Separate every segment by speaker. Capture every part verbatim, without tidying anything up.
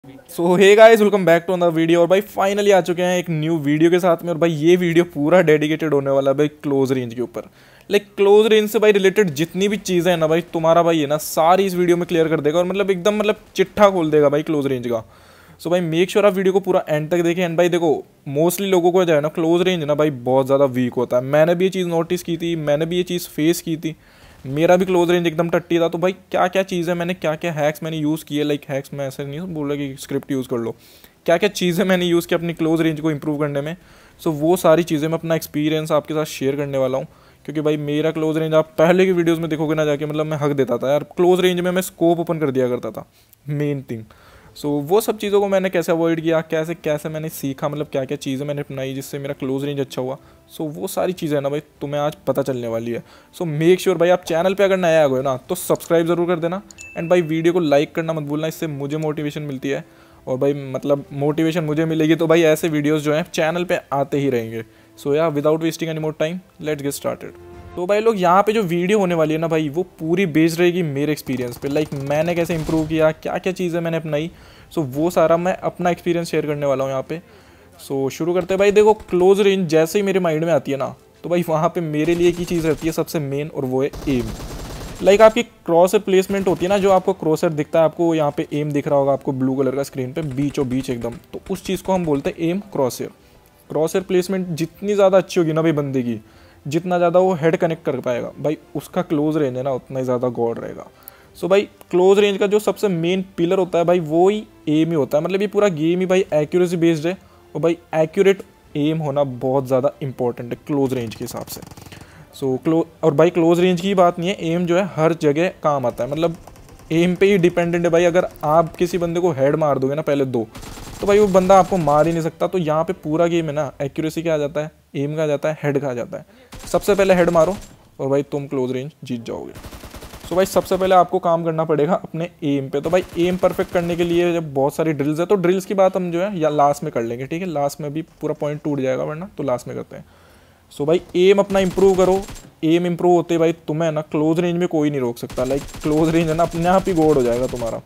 Speaker 1: So hey guys, welcome back to another video. और भाई finally आ चुके हैं एक न्यू वीडियो के साथ में। और भाई ये वीडियो पूरा डेडिकेटेड होने वाला है भाई क्लोज रेंज के ऊपर। लाइक क्लोज रेंज से भाई रिलेटेड जितनी भी चीज़ें हैं ना भाई, तुम्हारा भाई है ना सारी इस वीडियो में क्लियर कर देगा। और मतलब एकदम मतलब चिट्ठा खोल देगा भाई क्लोज रेंज का। सो भाई मेक श्योर आप वीडियो को पूरा एंड तक देखें। एंड भाई देखो, मोस्टली लोगों को जो है ना क्लोज रेंज ना भाई बहुत ज़्यादा वीक होता है। मैंने भी ये चीज़ नोटिस की थी, मैंने भी ये चीज़ फेस की थी। मेरा भी क्लोज रेंज एकदम टट्टी था। तो भाई क्या क्या चीज़ें मैंने, क्या क्या हैक्स मैंने यूज़ किए, लाइक हैक्स मैं ऐसे नहीं बोल रहा कि स्क्रिप्ट यूज़ कर लो, क्या क्या चीज़ें मैंने यूज़ की अपनी क्लोज रेंज को इंप्रूव करने में। सो so, वो सारी चीज़ें मैं अपना एक्सपीरियंस आपके साथ शेयर करने वाला हूँ। क्योंकि भाई मेरा क्लोज रेंज आप पहले की वीडियोस में देखोगे ना जाके, मतलब मैं हक देता था यार क्लोज रेंज में, मैं स्कोप ओपन कर दिया करता था मेन थिंग। सो so, वो सब चीज़ों को मैंने कैसे अवॉइड किया, कैसे कैसे मैंने सीखा, मतलब क्या क्या चीज़ें मैंने अपनाई जिससे मेरा क्लोज रेंज अच्छा हुआ। सो so, वो सारी चीज़ें ना भाई तुम्हें आज पता चलने वाली है। सो मेक श्योर भाई आप चैनल पे अगर नया आ गए ना तो सब्सक्राइब ज़रूर कर देना। एंड भाई वीडियो को लाइक करना मत भूलना, इससे मुझे मोटिवेशन मिलती है। और भाई मतलब मोटिवेशन मुझे मिलेगी तो भाई ऐसे वीडियोज़ जो हैं चैनल पर आते ही रहेंगे। So ya without wasting any more time, let's get started. तो भाई लोग यहाँ पे जो वीडियो होने वाली है ना भाई, वो पूरी बेस्ड रहेगी मेरे एक्सपीरियंस पे। लाइक मैंने कैसे इंप्रूव किया, क्या क्या चीज़ें मैंने अपनाई। सो वो सारा मैं अपना एक्सपीरियंस शेयर करने वाला हूँ यहाँ पे। सो शुरू करते हैं भाई। देखो क्लोज रेंज जैसे ही मेरे माइंड में आती है ना, तो भाई वहाँ पे मेरे लिए एक ही चीज़ रहती है सबसे मेन, और वो है एम। लाइक आपकी क्रॉसर प्लेसमेंट होती है ना, जो आपको क्रॉसर दिखता है, आपको यहाँ पे एम दिख रहा होगा आपको ब्लू कलर का स्क्रीन पे बीचों बीच एकदम, तो उस चीज़ को हम बोलते हैं एम क्रॉसर। क्रॉसर प्लेसमेंट जितनी ज़्यादा अच्छी होगी ना भाई बंदे की, जितना ज़्यादा वो हेड कनेक्ट कर पाएगा भाई, उसका क्लोज रेंज है ना उतना ही ज़्यादा गॉड रहेगा। सो so भाई क्लोज रेंज का जो सबसे मेन पिलर होता है भाई वो ही एम ही होता है। मतलब ये पूरा गेम ही भाई एक्यूरेसी बेस्ड है। और भाई एक्यूरेट एम होना बहुत ज़्यादा इंपॉर्टेंट है क्लोज रेंज के हिसाब से। सो so, क्लो और भाई क्लोज रेंज की बात नहीं है, एम जो है हर जगह काम आता है। मतलब एम पे ही डिपेंडेंट है भाई। अगर आप किसी बंदे को हेड मार दोगे ना पहले दो, तो भाई वो बंदा आपको मार ही नहीं सकता। तो यहाँ पे पूरा गेम है ना एक्यूरेसी का आ जाता है, एम का आ जाता है, हेड का आ जाता है। सबसे पहले हेड मारो और भाई तुम क्लोज रेंज जीत जाओगे। सो भाई सबसे पहले आपको काम करना पड़ेगा अपने एम पे। तो भाई एम परफेक्ट करने के लिए जब बहुत सारी ड्रिल्स है, तो ड्रिल्स की बात हम जो है या लास्ट में कर लेंगे, ठीक है। लास्ट में भी पूरा पॉइंट टूट जाएगा वरना, तो लास्ट में करते हैं। सो भाई एम अपना इंप्रूव करो। एम इंप्रूव होते भाई तुम्हें ना क्लोज रेंज में कोई नहीं रोक सकता। लाइक क्लोज रेंज है ना अपने आप ही गोड हो जाएगा तुम्हारा।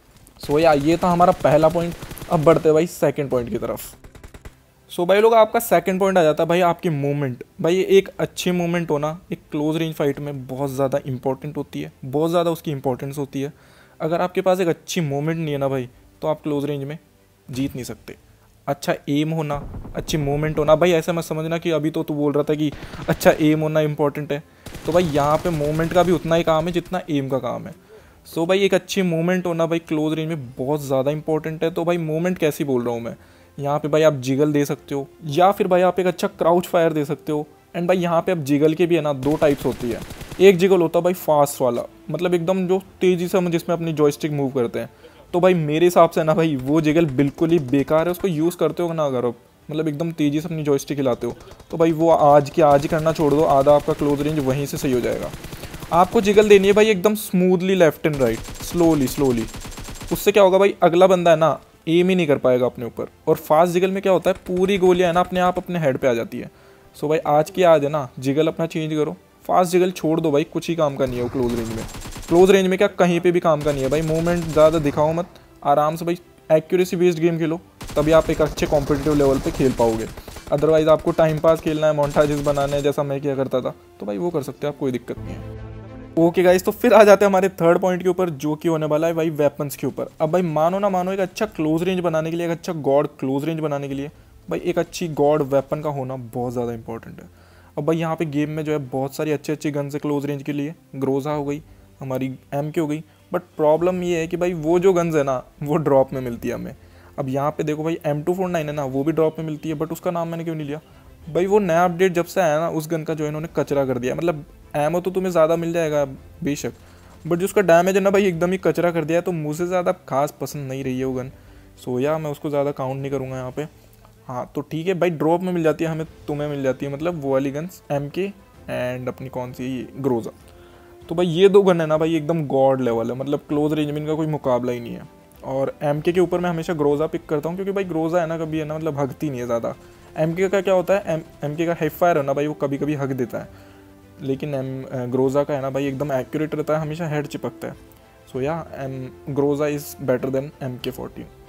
Speaker 1: सो या ये था हमारा पहला पॉइंट। अब बढ़ते भाई सेकंड पॉइंट की तरफ। सो so भाई लोग आपका सेकंड पॉइंट आ जाता है भाई आपकी मूवमेंट। भाई एक अच्छी मूवमेंट होना एक क्लोज रेंज फाइट में बहुत ज़्यादा इंपॉर्टेंट होती है, बहुत ज़्यादा उसकी इंपॉर्टेंस होती है। अगर आपके पास एक अच्छी मूवमेंट नहीं है ना भाई, तो आप क्लोज रेंज में जीत नहीं सकते। अच्छा एम होना, अच्छी मूवमेंट होना, भाई ऐसा मत समझना कि अभी तो तू बोल रहा था कि अच्छा एम होना इंपॉर्टेंट है। तो भाई यहाँ पर मूवमेंट का भी उतना ही काम है जितना एम का काम है। सो so भाई एक अच्छी मूवमेंट होना भाई क्लोज रेंज में बहुत ज़्यादा इंपॉर्टेंट है। तो भाई मूवमेंट कैसी बोल रहा हूँ मैं, यहाँ पे भाई आप जिगल दे सकते हो, या फिर भाई आप एक अच्छा क्राउच फायर दे सकते हो। एंड भाई यहाँ पे अब जिगल के भी है ना दो टाइप्स होती है। एक जिगल होता है भाई फास्ट वाला, मतलब एकदम जो तेज़ी से हम जिसमें अपनी जॉयस्टिक मूव करते हैं। तो भाई मेरे हिसाब से ना भाई वो जिगल बिल्कुल ही बेकार है। उसको यूज़ करते हो ना अगर आप मतलब एकदम तेज़ी से अपनी जॉयस्टिक हिलाते हो, तो भाई वो आज के आज ही करना छोड़ दो, आधा आपका क्लोज रेंज वहीं से सही हो जाएगा। आपको जिगल देनी है भाई एकदम smoothly left and right, slowly slowly. उससे क्या होगा भाई, अगला बंदा है ना एम ही नहीं कर पाएगा अपने ऊपर। और फास्ट जिगल में क्या होता है, पूरी गोलियां है ना अपने आप अपने हेड पे आ जाती है। सो भाई आज की आज है ना जिगल अपना चेंज करो, फास्ट जिगल छोड़ दो भाई, कुछ ही काम का नहीं है वो क्लोज रेंज में। क्लोज रेंज में क्या कहीं पे भी काम का नहीं है भाई। मूवमेंट ज़्यादा दिखाओ मत, आराम से भाई एक्यूरेसी बेस्ड गेम खेलो, तभी आप एक अच्छे कॉम्पिटिटिव लेवल पे खेल पाओगे। अदरवाइज आपको टाइम पास खेलना है, मोन्टाजेस बनाने हैं जैसा मैं किया करता था, तो भाई वो कर सकते हो आप, कोई दिक्कत नहीं है। ओके गाइस, तो फिर आ जाते हैं हमारे थर्ड पॉइंट के ऊपर, जो कि होने वाला है भाई वेपन्स के ऊपर। अब भाई मानो ना मानो, एक अच्छा क्लोज रेंज बनाने के लिए, एक अच्छा गॉड क्लोज रेंज बनाने के लिए भाई एक अच्छी गॉड वेपन का होना बहुत ज़्यादा इंपॉर्टेंट है। अब भाई यहाँ पे गेम में जो है बहुत सारी अच्छी अच्छी गन्स है क्लोज रेंज के लिए। ग्रोजा हो गई, हमारी एम के हो गई। बट प्रॉब्लम ये है कि भाई वो जो गन्स है ना वो ड्रॉप में मिलती है हमें। अब यहाँ पे देखो भाई एम टू फोर नाइन है ना, वो भी ड्रॉप में मिलती है, बट उसका नाम मैंने क्यों नहीं लिया भाई। वो नया अपडेट जब से आया ना, उस गन का जो इन्होंने कचरा कर दिया। मतलब एमओ तो तुम्हें ज़्यादा मिल जाएगा बेशक, बट जो उसका डैमेज है ना भाई एकदम ही कचरा कर दिया है। तो मुझे ज़्यादा खास पसंद नहीं रही है वो गन। सो या मैं उसको ज़्यादा काउंट नहीं करूँगा यहाँ पे। हाँ तो ठीक है भाई, ड्रॉप में मिल जाती है हमें, तुम्हें मिल जाती है मतलब वो वाली गन्स एम के एंड अपनी कौन सी ग्रोजा। तो भाई ये दो गन है ना भाई एकदम गॉड लेवल है, मतलब क्लोज रेंज में इनका कोई मुकाबला ही नहीं है। और एम के के ऊपर मैं हमेशा ग्रोजा पिक करता हूँ, क्योंकि भाई ग्रोजा है ना कभी है ना मतलब हकती नहीं है ज़्यादा। एम के का क्या होता है, एम एम के का हेड फायर है ना भाई वो कभी कभी हक देता है, लेकिन एम ग्रोजा का है ना भाई एकदम एक्यूरेट रहता है, हमेशा हेड चिपकता है। So ya M Groza is better than M K fourteen.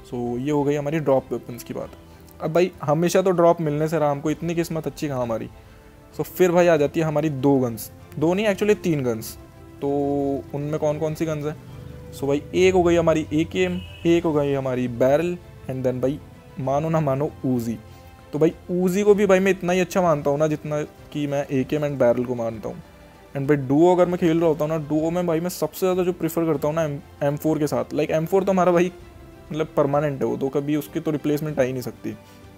Speaker 1: So ये हो गई हमारी ड्रॉप वेपन्स की बात। अब भाई हमेशा तो ड्रॉप मिलने से रहा हमको, इतनी किस्मत अच्छी कहाँ हमारी। सो फिर भाई आ जाती है हमारी दो गन्स, दो नहीं एक्चुअली तीन गन्स। तो उनमें कौन कौन सी गन्स हैं? सो भाई एक हो गई हमारी ए के एम, एक हो गई हमारी बैरल, एंड देन भाई मानो ना मानो ऊजी। तो भाई ऊजी को भी भाई मैं इतना ही अच्छा मानता हूँ ना जितना कि मैं ए के एम एंड बैरल को मानता हूँ। एंड भाई डुओ अगर मैं खेल रहा होता हूँ ना, डुओ में भाई मैं सबसे ज़्यादा जो प्रीफर करता हूँ ना एम फोर के साथ। लाइक एम फोर तो हमारा भाई मतलब परमानेंट है, वो तो कभी उसकी तो रिप्लेसमेंट आ ही नहीं सकती।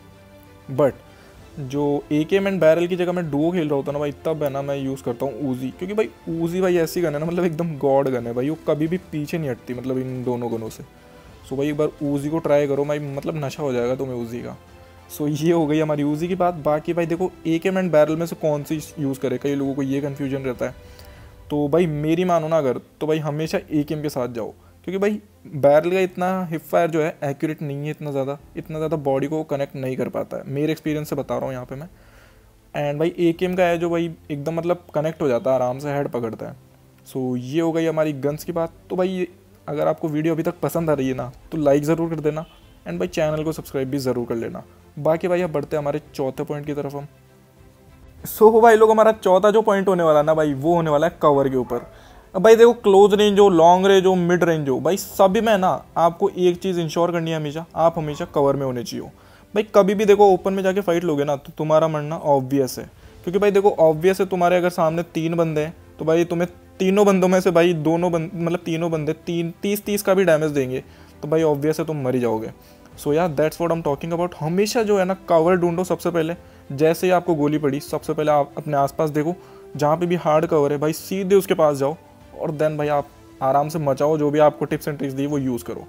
Speaker 1: बट जो ए के एम एंड बैरल की जगह मैं डुओ खेल रहा होता ना भाई, तब है ना मैं यूज़ करता हूँ ऊजी, क्योंकि भाई ऊजी भाई ऐसी गन है ना, मतलब एकदम गॉड गन है भाई, वो कभी भी पीछे नहीं हटती मतलब इन दोनों गनों से। सो भाई एक बार ऊजी को ट्राई करो भाई, मतलब नशा हो जाएगा तुम्हें ऊजी का। सो ये हो गई हमारी ऊजी की बात। बाकी भाई देखो ए के एम एंड बैरल में से कौन सी यूज़ करे, कई लोगों को ये कन्फ्यूजन रहता है। तो भाई मेरी मानो ना अगर, तो भाई हमेशा ए के एम के साथ जाओ, क्योंकि भाई बैरल का इतना हिप फायर जो है एक्यूरेट नहीं है, इतना ज़्यादा इतना ज़्यादा बॉडी को कनेक्ट नहीं कर पाता है, मेरे एक्सपीरियंस से बता रहा हूँ यहाँ पे मैं। एंड भाई ए के एम का है जो भाई एकदम मतलब कनेक्ट हो जाता है, आराम से हेड पकड़ता है। सो ये हो गई हमारी गन्स की बात। तो भाई अगर आपको वीडियो अभी तक पसंद आ रही है ना, तो लाइक ज़रूर कर देना, एंड भाई चैनल को सब्सक्राइब भी ज़रूर कर लेना। बाकी भाई अब बढ़ते हैं हमारे चौथे पॉइंट की तरफ हम। सो so, भाई लोग हमारा चौथा जो पॉइंट होने वाला ना भाई, वो होने वाला है कवर के ऊपर। अब भाई देखो क्लोज रेंज हो, लॉन्ग रेंज हो, मिड रेंज हो, भाई सभी में ना आपको एक चीज़ इंश्योर करनी है हमेशा, आप हमेशा कवर में होने चाहिए। भाई कभी भी देखो ओपन में जाके फाइट लोगे ना, तो तुम्हारा मरना ऑब्वियस है, क्योंकि भाई देखो ऑब्वियस है, तुम्हारे अगर सामने तीन बंदे हैं तो भाई तुम्हें तीनों बंदों में से भाई दोनों बंद मतलब तीनों बंदे तीन तीस तीस का भी डैमेज देंगे, तो भाई ऑब्वियस है तुम मर ही जाओगे। सो यार that's what I am talking about. हमेशा जो है ना कवर ढूंढो सबसे पहले। जैसे ही आपको गोली पड़ी सबसे पहले आप अपने आसपास देखो, जहाँ पे भी हार्ड कवर है भाई सीधे उसके पास जाओ, और देन भाई आप आराम से मचाओ, जो भी आपको टिप्स एंड ट्रिक्स दी वो यूज़ करो।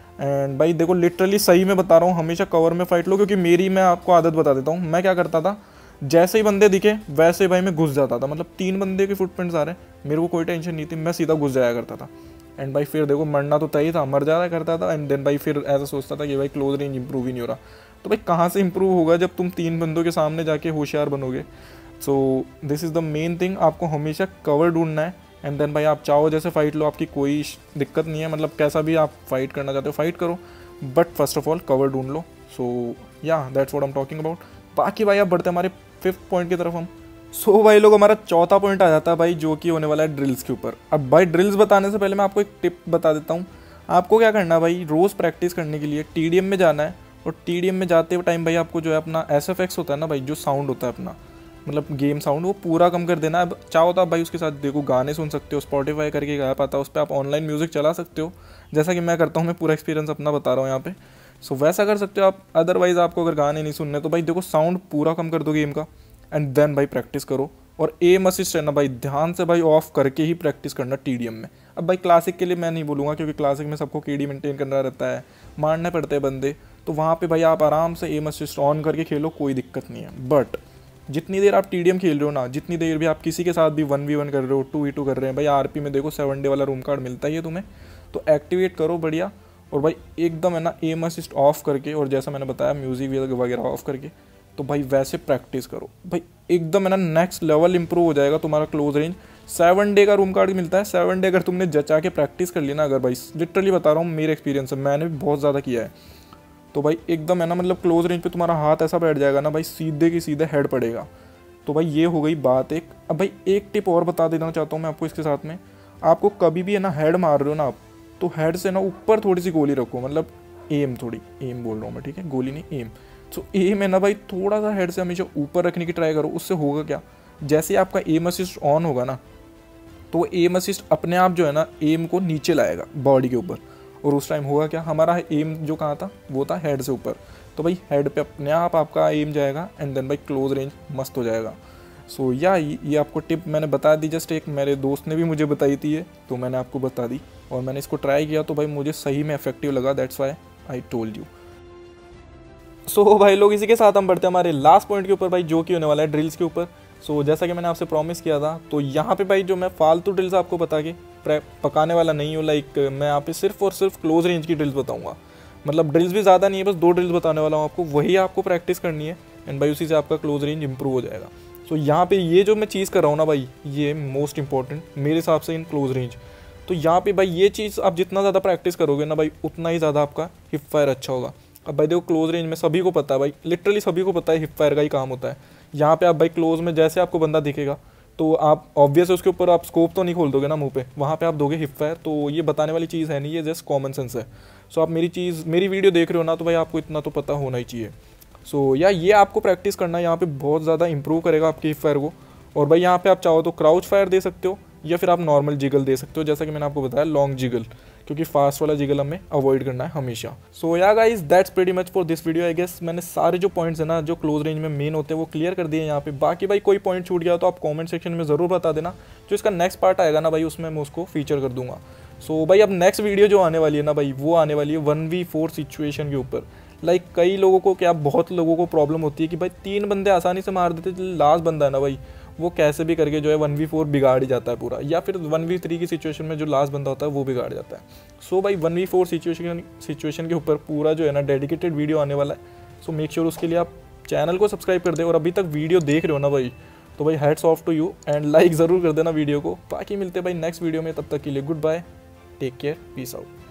Speaker 1: एंड भाई देखो लिटरली सही में बता रहा हूँ, हमेशा कवर में फाइट लो, क्योंकि मेरी मैं आपको आदत बता देता हूँ। मैं क्या करता था, जैसे ही बंदे दिखे वैसे ही भाई मैं घुस जाता था, मतलब तीन बंदे के फुटप्रिंट्स आ रहे हैं, मेरे को कोई टेंशन नहीं थी, मैं सीधा घुस जाया करता था। एंड भाई फिर देखो मरना तो तय ही था, मर जाया करता था। एंड देन भाई फिर ऐसा सोचता था कि भाई क्लोज रेंज इंप्रूव ही नहीं हो रहा। तो भाई कहाँ से इंप्रूव होगा जब तुम तीन बंदों के सामने जाके होशियार बनोगे। So this is the main thing, आपको हमेशा कवर ढूंढना है। एंड देन भाई आप चाहो जैसे फाइट लो, आपकी कोई दिक्कत नहीं है, मतलब कैसा भी आप फाइट करना चाहते हो फाइट करो, but first of all cover ढूंढ लो। So ya that's what I am talking about. बाकी भाई आप बढ़ते हमारे फिफ्थ पॉइंट की तरफ हम। सो so, भाई लोग हमारा चौथा पॉइंट आ जाता है भाई, जो कि होने वाला है ड्रिल्स के ऊपर। अब भाई ड्रिल्स बताने से पहले मैं आपको एक टिप बता देता हूँ। आपको क्या करना है भाई, रोज़ प्रैक्टिस करने के लिए टी डी एम में जाना है, और टी डी एम में जाते टाइम भाई आपको जो है अपना एस एफ एक्स होता है ना भाई, जो साउंड होता है अपना मतलब गेम साउंड, वो पूरा कम कर देना। अब चाहो तो आप भाई उसके साथ देखो गाने सुन सकते हो, स्पॉटिफाई करके गाया पाता है, उस पर आप ऑनलाइन म्यूज़िक चला सकते हो, जैसा कि मैं करता हूँ, मैं पूरा एक्सपीरियंस अपना बता रहा हूँ यहाँ पे। सो so, वैसा कर सकते हो आप। अदरवाइज़ आपको अगर गाने नहीं सुनने तो भाई देखो साउंड पूरा कम कर दो गेम का, एंड देन भाई प्रैक्टिस करो। और एम असिस्ट है ना भाई, ध्यान से भाई ऑफ करके ही प्रैक्टिस करना टी डी एम में। अब भाई क्लासिक के लिए मैं नहीं बोलूँगा, क्योंकि क्लासिक में सबको के डी मेंटेन करना रहता है, मारने पड़ते हैं बंदे, तो वहाँ पे भाई आप आराम से एम असिस्ट ऑन करके खेलो, कोई दिक्कत नहीं है। बट जितनी देर आप टी डी एम खेल रहे हो ना, जितनी देर भी आप किसी के साथ भी वन वी वन कर रहे हो, टू वी टू कर रहे हैं भाई, आर पी में देखो सेवन डे वाला रूम कार्ड मिलता ही है तुम्हें, तो एक्टिवेट करो बढ़िया। और भाई एकदम है ना एम असिस्ट ऑफ करके, और जैसा मैंने बताया म्यूज़िक वगैरह ऑफ करके, तो भाई वैसे प्रैक्टिस करो भाई, एकदम है ना नेक्स्ट लेवल इंप्रूव हो जाएगा तुम्हारा क्लोज रेंज। सेवन डे का रूम कार्ड मिलता है, सेवन डे अगर तुमने जचा के प्रैक्टिस कर ली ना, अगर भाई लिटरली बता रहा हूँ मेरे एक्सपीरियंस से, मैंने भी बहुत ज़्यादा किया है, तो भाई एकदम है ना मतलब क्लोज रेंज पे तुम्हारा हाथ ऐसा बैठ जाएगा ना भाई, सीधे की सीधे हेड पड़ेगा। तो भाई ये हो गई बात एक। अब भाई एक टिप और बता देना चाहता हूँ मैं आपको इसके साथ में, आपको कभी भी है ना हेड मार रहे हो ना आप, तो हेड से ना ऊपर थोड़ी सी गोली रखो, मतलब एम थोड़ी एम बोल रहा हूँ मैं, ठीक है, गोली नहीं एम। सो एम है ना भाई थोड़ा सा हेड से हमेशा ऊपर रखने की ट्राई करो। उससे होगा क्या, जैसे आपका एम असिस्ट ऑन होगा ना, तो एम असिस्ट अपने आप जो है ना एम को नीचे लाएगा बॉडी के ऊपर, और उस टाइम होगा क्या, हमारा एम जो कहाँ था, वो था हेड से ऊपर, तो भाई हेड पे अपने आप आपका एम जाएगा, एंड देन भाई क्लोज रेंज मस्त हो जाएगा। सो so, या ये आपको टिप मैंने बता दी, जस्ट एक मेरे दोस्त ने भी मुझे बताई थी ये, तो मैंने आपको बता दी, और मैंने इसको ट्राई किया तो भाई मुझे सही में इफेक्टिव लगा, that's why I told you. So भाई लोग इसी के साथ हम बढ़ते हैं हमारे लास्ट पॉइंट के ऊपर भाई, जो कि होने वाला है ड्रिल्स के ऊपर। सो so, जैसा कि मैंने आपसे प्रॉमिस किया था, तो यहाँ पे भाई जो मैं फालतू ड्रिल्स आपको बता के पकाने वाला नहीं हूँ, लाइक मैं यहाँ पे सिर्फ और सिर्फ क्लोज रेंज की ड्रिल्स बताऊँगा, मतलब ड्रिल्स भी ज़्यादा नहीं है, बस दो ड्रिल्स बताने वाला हूँ आपको, वही आपको प्रैक्टिस करनी है, एंड भाई उसी से आपका क्लोज रेंज इंप्रूव हो जाएगा। सो so, यहाँ पे ये जो मैं चीज़ कर रहा हूँ ना भाई, ये मोस्ट इंपॉर्टेंट मेरे हिसाब से इन क्लोज रेंज। तो यहाँ पे भाई ये चीज़ आप जितना ज़्यादा प्रैक्टिस करोगे ना भाई, उतना ही ज़्यादा आपका हिप फायर अच्छा होगा। अब भाई देखो क्लोज रेंज में सभी को पता है भाई, लिटरली सभी को पता है हिप फायर का ही काम होता है। यहाँ पे आप भाई क्लोज में जैसे आपको बंदा दिखेगा तो आप ऑब्वियस उसके ऊपर आप स्कोप तो नहीं खोल दोगे ना मुंह पे, वहाँ पे आप दोगे हिप फायर। तो ये बताने वाली चीज़ है नहीं, ये जस्ट कॉमन सेंस है। सो आप मेरी चीज़ मेरी वीडियो देख रहे हो ना, तो भाई आपको इतना तो पता होना ही चाहिए। सो या ये आपको प्रैक्टिस करना है, यहाँ पे बहुत ज़्यादा इंप्रूव करेगा आपके हिप फायर को। और भाई यहाँ पे आप चाहो तो क्राउच फायर दे सकते हो या फिर आप नॉर्मल जिगल दे सकते हो, जैसा कि मैंने आपको बताया लॉन्ग जिगल, क्योंकि फास्ट वाला जिगल हमें अवॉइड करना है हमेशा। So ya guys that's pretty much for this video. I guess मैंने सारे जो पॉइंट्स है ना जो क्लोज रेंज में मेन होते हैं वो क्लियर कर दिए यहाँ पे। बाकी भाई कोई पॉइंट छूट गया तो आप कमेंट सेक्शन में ज़रूर बता देना, जो इसका नेक्स्ट पार्ट आएगा ना भाई उसमें मैं उसको फीचर कर दूंगा। सो भाई अब नेक्स्ट वीडियो जो आने वाली है ना भाई, वो आने वाली है वन वी फोर सिचुएशन के ऊपर। लाइक कई लोगों को क्या बहुत लोगों को प्रॉब्लम होती है कि भाई तीन बंदे आसानी से मार देते, लास्ट बंदा है ना भाई वो कैसे भी करके जो है वन वी फोर बिगाड़ ही जाता है पूरा, या फिर वन वी थ्री की सिचुएशन में जो लास्ट बंदा होता है वो बिगाड़ जाता है। सो so भाई one v four situation situation के ऊपर पूरा जो है ना डेडिकेटेड वीडियो आने वाला है। सो मेक श्योर उसके लिए आप चैनल को सब्सक्राइब कर दे, और अभी तक वीडियो देख रहे हो ना भाई तो भाई hats off to you and like ज़रूर कर देना वीडियो को। बाकी मिलते हैं भाई नेक्स्ट वीडियो में, तब तक के लिए goodbye, take care, peace out.